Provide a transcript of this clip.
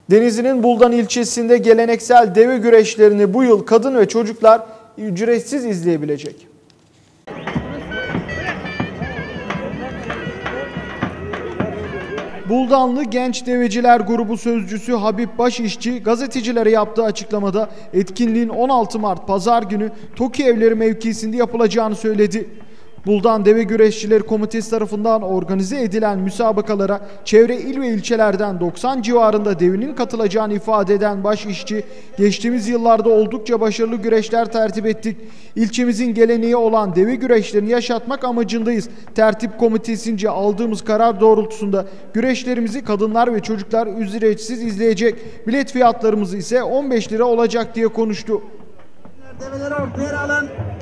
Denizli'nin Buldan ilçesinde geleneksel deve güreşlerini bu yıl kadın ve çocuklar ücretsiz izleyebilecek. Buldanlı Genç Deveciler Grubu sözcüsü Habib Başişçi gazetecilere yaptığı açıklamada etkinliğin 16 Mart Pazar günü Toki Evleri mevkisinde yapılacağını söyledi. Buldan Deve Güreşçileri Komitesi tarafından organize edilen müsabakalara çevre il ve ilçelerden 90 civarında devinin katılacağını ifade eden Başişçi, geçtiğimiz yıllarda oldukça başarılı güreşler tertip ettik. İlçemizin geleneği olan deve güreşlerini yaşatmak amacındayız. Tertip komitesince aldığımız karar doğrultusunda güreşlerimizi kadınlar ve çocuklar ücretsiz izleyecek. Bilet fiyatlarımız ise 15 lira olacak diye konuştu. Develeri ortaya alın.